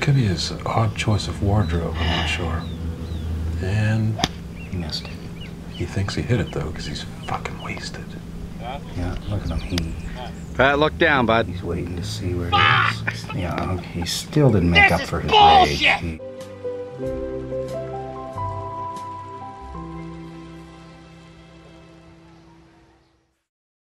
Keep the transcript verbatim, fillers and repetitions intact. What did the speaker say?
could be his odd choice of wardrobe, I'm not sure. And he missed it. He thinks he hit it though, because he's fucking wasted. Yeah, look at him. He. Pat, look down, bud. He's waiting to see where it is. Yeah, he still didn't make This up for his bullshit. rage. He,